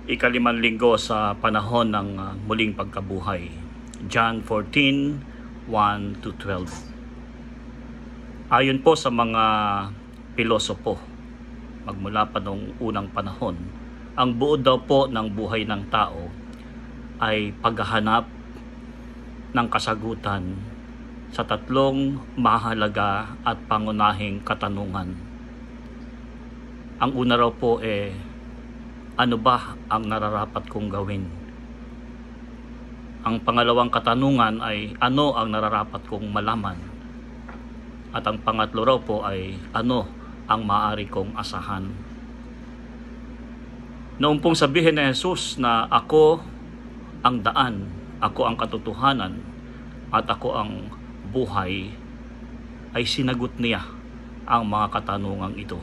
ikalimang linggo sa panahon ng muling pagkabuhay. John 14, 1-12. Ayon po sa mga pilosopo, magmula pa noong unang panahon, ang buod daw po ng buhay ng tao ay paghahanap ng kasagutan sa tatlong mahalaga at pangunahing katanungan. Ang una raw po ano ba ang nararapat kong gawin? Ang pangalawang katanungan ay ano ang nararapat kong malaman? At ang pangatlo raw po ay ano ang maaari kong asahan? Noong pong sabihin ni Jesus na ako ang daan, ako ang katotohanan, at ako ang buhay, ay sinagot niya ang mga katanungang ito.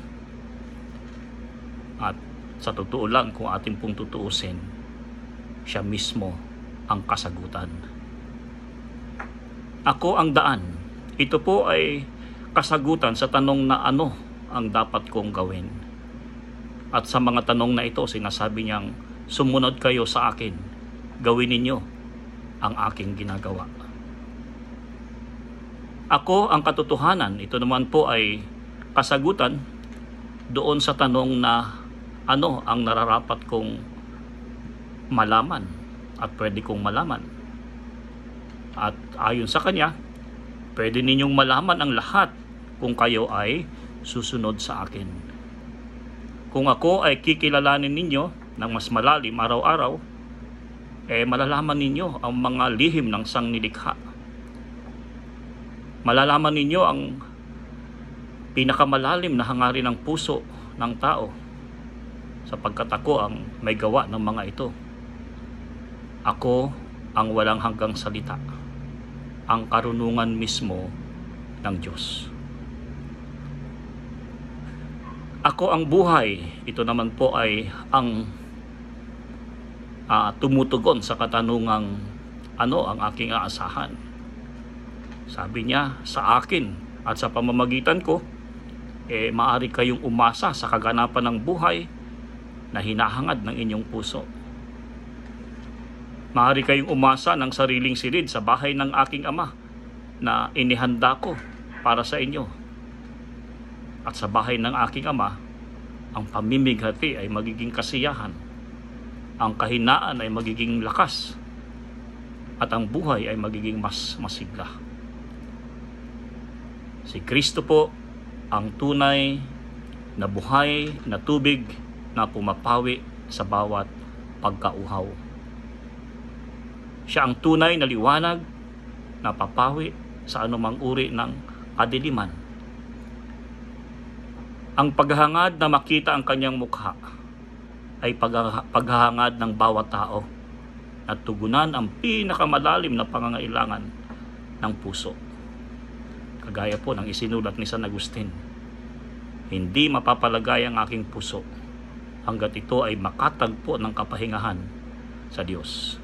At sa totoo lang, kung atin pong tutuusin, siya mismo ang kasagutan. Ako ang daan. Ito po ay kasagutan sa tanong na ano ang dapat kong gawin. At sa mga tanong na ito, sinasabi niyang sumunod kayo sa akin. Gawin ninyo ang aking ginagawa. Ako ang katotohanan. Ito naman po ay kasagutan doon sa tanong na ano ang nararapat kong malaman at pwede kong malaman. At ayon sa kanya, pwede ninyong malaman ang lahat kung kayo ay susunod sa akin. Kung ako ay kikilalanin ninyo ng mas malalim araw-araw, malalaman ninyo ang mga lihim ng sangnilikha. Malalaman ninyo ang pinakamalalim na hangarin ng puso ng tao, sapagkat ako ang may gawa ng mga ito. Ako ang walang hanggang salita, ang karunungan mismo ng Diyos. Ako ang buhay. Ito naman po ay ang tumutugon sa katanungang ano ang aking aasahan. Sabi niya, sa akin at sa pamamagitan ko, maaari kayong umasa sa kaganapan ng buhay na hinahangad ng inyong puso. Maaari kayong umasa ng sariling silid sa bahay ng aking Ama na inihanda ko para sa inyo. At sa bahay ng aking Ama, ang pamimighati ay magiging kasiyahan, ang kahinaan ay magiging lakas, at ang buhay ay magiging mas masigla. Si Kristo po ang tunay na buhay na tubig na pumapawi sa bawat pagkauhaw. Siya ang tunay na liwanag na papawi sa anumang uri ng kadiliman. Ang paghahangad na makita ang kanyang mukha ay paghahangad ng bawat tao at tugunan ang pinakamalalim na pangangailangan ng puso. Kagaya po ng isinulat ni San Agustin, hindi mapapalagay ang aking puso hanggat ito ay makatagpo ng kapahingahan sa Diyos.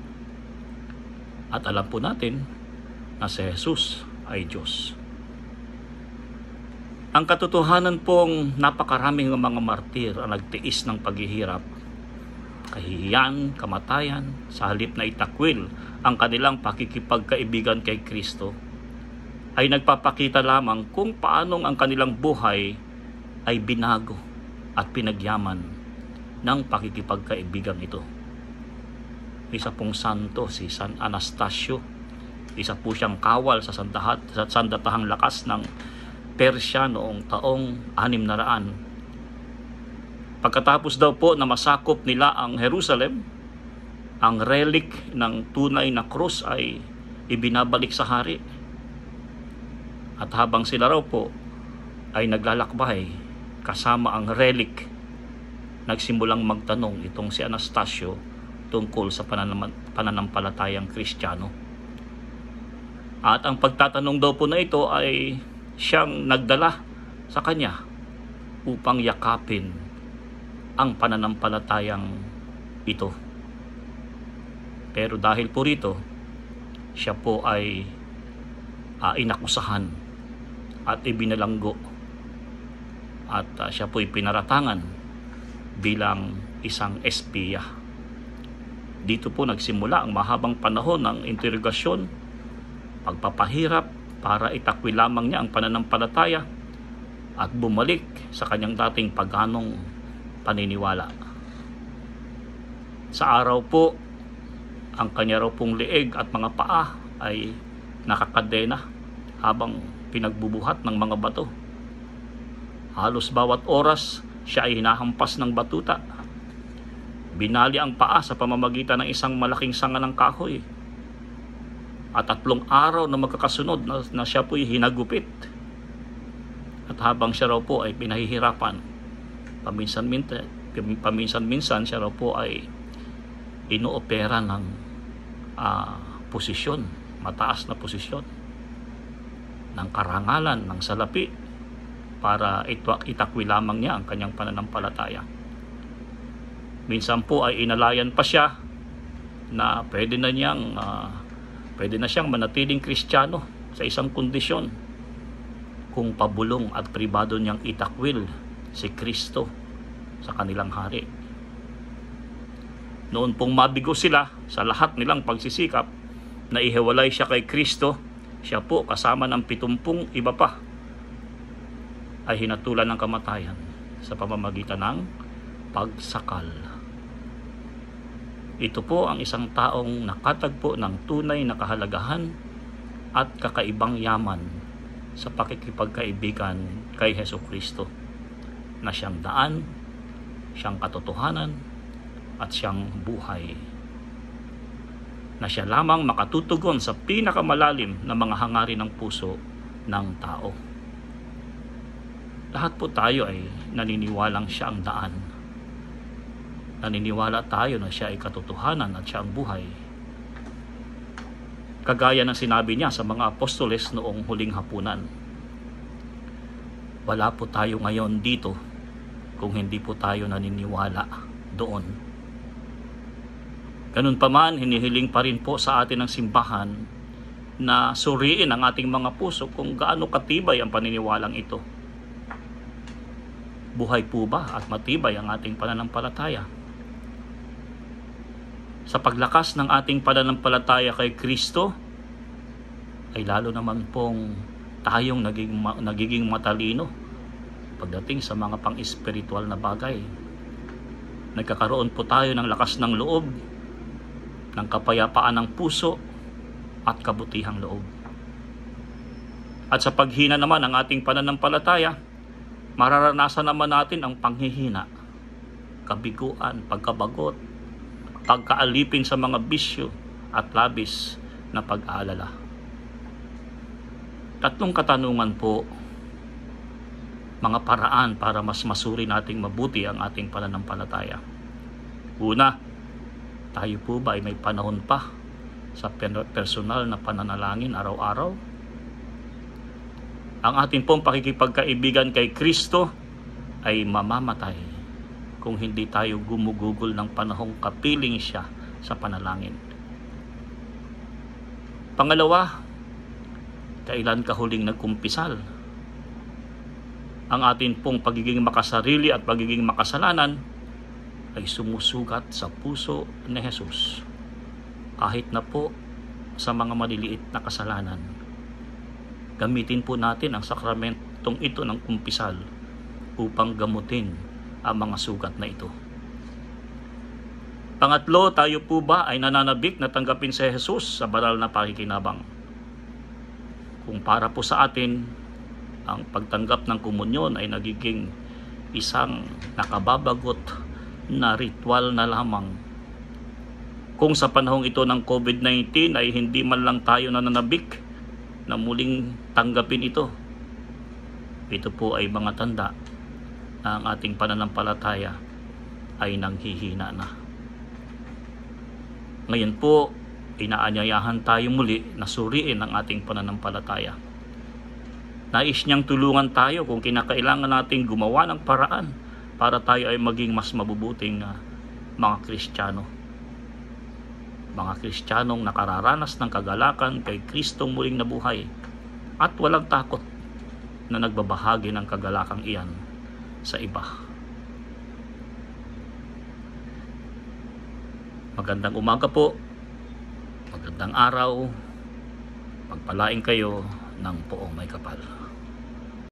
At alam po natin na si Jesus ay Diyos. Ang katotohanan pong napakaraming mga martir ang nagtiis ng paghihirap, kahihiyan, kamatayan, sa halip na itakwil ang kanilang pakikipagkaibigan kay Kristo, ay nagpapakita lamang kung paanong ang kanilang buhay ay binago at pinagyaman ng pakikipagkaibigan ito. Isa pong santo, si San Anastasio, isa po siyang kawal sa sandatahang lakas ng Persya noong taong 600. Pagkatapos daw po na masakop nila ang Jerusalem, ang relic ng tunay na krus ay ibinabalik sa hari. At habang sila raw po ay naglalakbay kasama ang relic, nagsimulang magtanong itong si Anastasio tungkol sa pananampalatayang Kristiyano. At ang pagtatanong daw po na ito ay siyang nagdala sa kanya upang yakapin ang pananampalatayang ito. Pero dahil po rito, siya po ay inakusahan at ibinalanggo at siya po'y pinaratangan bilang isang espiya. Dito po nagsimula ang mahabang panahon ng interogasyon, pagpapahirap para itakwil lamang niya ang pananampalataya at bumalik sa kanyang dating paganong paniniwala. Sa araw po, ang kanya raw pong leeg at mga paa ay nakakadena habang pinagbubuhat ng mga bato. Halos bawat oras siya ay hinahampas ng batuta. Binali ang paa sa pamamagitan ng isang malaking sanga ng kahoy. At 3 araw na magkakasunod na siya po'y hinagupit. At habang siya raw po ay pinahihirapan, paminsan-minsan siya raw po ay inoopera ng posisyon, mataas na posisyon, ng karangalan, ng salapi, para itakwi lamang niya ang kanyang pananampalataya. Minsan po ay inalayan pa siya na pwede na siyang manatiling Kristiyano sa isang kondisyon, kung pabulong at pribado niyang itakwil si Kristo sa kanilang hari. Noon pong mabigo sila sa lahat nilang pagsisikap na ihiwalay siya kay Kristo, siya po kasama ng 70 iba pa ay hinatulan ng kamatayan sa pamamagitan ng pagsakal. Ito po ang isang taong nakatagpo ng tunay na kahalagahan at kakaibang yaman sa pakikipagkaibigan kay Hesukristo, na siyang daan, siyang katotohanan, at siyang buhay, na siya lamang makatutugon sa pinakamalalim na mga hangarin ng puso ng tao. Lahat po tayo ay naniniwalang siya ang daan. Naniniwala tayo na siya ay katotohanan at siya ang buhay. Kagaya ng sinabi niya sa mga apostoles noong huling hapunan, wala po tayo ngayon dito kung hindi po tayo naniniwala doon. Ganun pa man, hinihiling pa rin po sa atin ng simbahan na suriin ang ating mga puso kung gaano katibay ang paniniwalang ito. Buhay po ba at matibay ang ating pananampalataya? Sa paglakas ng ating pananampalataya kay Kristo, ay lalo naman pong tayong nagiging matalino pagdating sa mga pang-espiritual na bagay. Nagkakaroon po tayo ng lakas ng loob, ng kapayapaan ng puso at kabutihang loob. At sa paghina naman ng ating pananampalataya, mararanasan naman natin ang panghihina, kabiguan, pagkabagot, pagkaalipin sa mga bisyo at labis na pag-aalala. 3 katanungan po, mga paraan para mas masuri nating mabuti ang ating pananampalataya. Una, tayo po ba ay may panahon pa sa personal na pananalangin araw-araw? Ang ating pong pakikipagkaibigan kay Kristo ay mamamatay kung hindi tayo gumugugol ng panahong kapiling siya sa panalangin. Pangalawa, kailan ka huling nagkumpisal? Ang ating pong pagiging makasarili at pagiging makasalanan ay sumusugat sa puso ni Jesus, kahit na po sa mga maliliit na kasalanan. Gamitin po natin ang sakramentong ito ng kumpisal upang gamutin ang mga sugat na ito. Pangatlo, tayo po ba ay nananabik na tanggapin si Jesus sa banal na pakikinabang? Kung para po sa atin, ang pagtanggap ng komunyon ay nagiging isang nakababagot na ritual na lamang. Kung sa panahong ito ng COVID-19 ay hindi man lang tayo nananabik na muling tanggapin ito, ito po ay mga tanda na ang ating pananampalataya ay nanghihina na. Ngayon po, inaanyayahan tayo muli na suriin ang ating pananampalataya. Nais niyang tulungan tayo kung kinakailangan nating gumawa ng paraan para tayo ay maging mas mabubuting mga Kristiyano. Mga Kristiyanong nakararanas ng kagalakan kay Kristong muling nabuhay at walang takot na nagbabahagi ng kagalakang iyan sa iba. Magandang umaga po, magandang araw, pagpalain kayo ng poong may kapal.